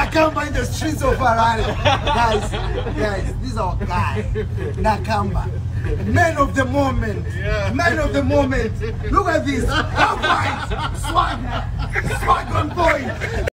Nakamba in the streets of Harare. Guys, this is our guy, Nakamba. Man of the moment. Man of the moment. Look at this. How white. Swag on point.